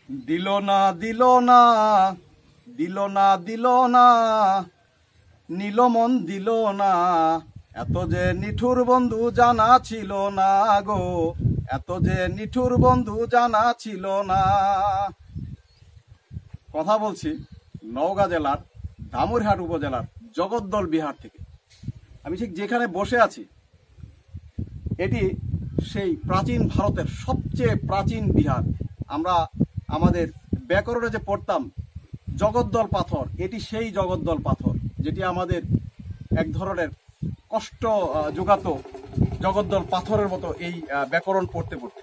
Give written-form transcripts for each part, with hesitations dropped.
দিল না দিল না দিল না দিল না নিল মন দিল না, এত যে নিঠুর বন্ধু জানা ছিল না গো, এত যে নিঠুর বন্ধু জানা ছিল না। কথা বলছি নওগাঁ জেলার দামুরহাট উপজেলার জগদ্দল বিহার থেকে। আমি ঠিক যেখানে বসে আছি এটি সেই প্রাচীন ভারতের সবচেয়ে প্রাচীন বিহার। আমরা আমাদের ব্যাকরণে যে পড়তাম জগদ্দল পাথর, এটি সেই জগদ্দল পাথর যেটি আমাদের এক ধরনের কষ্ট যোগাতো জগদ্দল পাথরের মতো এই ব্যাকরণ পড়তে পড়তে।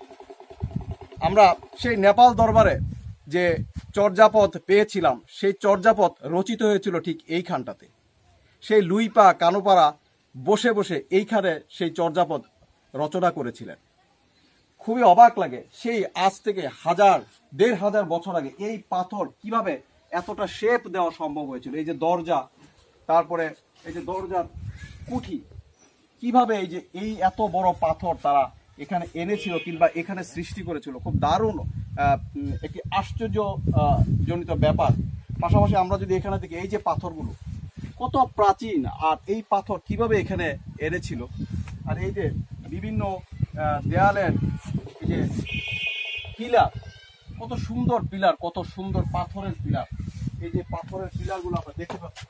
আমরা সেই নেপাল দরবারে যে চর্যাপদ পেয়েছিলাম, সেই চর্যাপদ রচিত হয়েছিল ঠিক এইখানটাতে। সেই লুইপা কানোপাড়া বসে বসে এইখানে সেই চর্যাপদ রচনা করেছিলেন। খুবই অবাক লাগে, সেই আজ থেকে 1000-1500 বছর আগে এই পাথর কিভাবে এতটা শেপ দেওয়া সম্ভব হয়েছিল। এই যে দরজা, তারপরে এই যে দরজার কুঠি, কিভাবে এই যে এই এত বড় পাথর তারা এখানে এনেছিল কিংবা এখানে সৃষ্টি করেছিল, খুব দারুণ একটি আশ্চর্য জনিত ব্যাপার। পাশাপাশি আমরা যদি এখানে দেখি এই যে পাথরগুলো কত প্রাচীন, আর এই পাথর কিভাবে এখানে এনেছিল, আর এই যে বিভিন্ন দেয়ালের এই যে পিলার, কত সুন্দর পিলার, কত সুন্দর পাথরের পিলার। এই যে পাথরের পিলারগুলো আমরা দেখতে পাচ্ছি,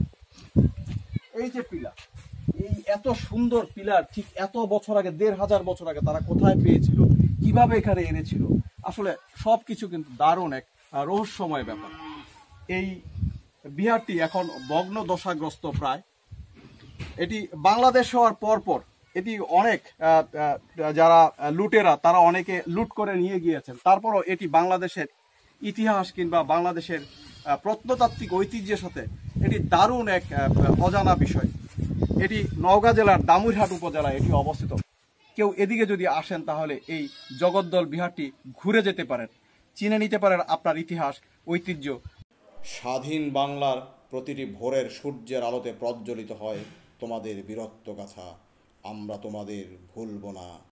এই যে পিলার, এই এত সুন্দর পিলার ঠিক এত বছর আগে, 1500 বছর আগে তারা কোথায় পেয়েছিল, কিভাবে এখানে এনেছিল, আসলে সবকিছু কিন্তু দারুণ এক রহস্যময় ব্যাপার। এই বিহারটি এখন ভগ্ন দশাগ্রস্ত প্রায়। এটি বাংলাদেশ হওয়ার পরপর এটি অনেক যারা লুটেরা তারা অনেকে লুট করে নিয়ে গিয়েছেন, তারপরও এটি বাংলাদেশের ইতিহাস কিংবা বাংলাদেশের প্রত্নতাত্ত্বিক ঐতিহ্যের সাথে এটি দারুণ এক অজানা বিষয়। এটি নওগাঁ জেলার দামুরহাট উপজেলায় এটি অবস্থিত। কেউ এদিকে যদি আসেন তাহলে এই জগদ্দল বিহারটি ঘুরে যেতে পারেন, চিনে নিতে পারেন আপনার ইতিহাস ঐতিহ্য। স্বাধীন বাংলার প্রতিটি ভোরের সূর্যের আলোতে প্রজ্বলিত হয় তোমাদের বীরত্ব গাথা, আমরা তোমাদের ভুলব না।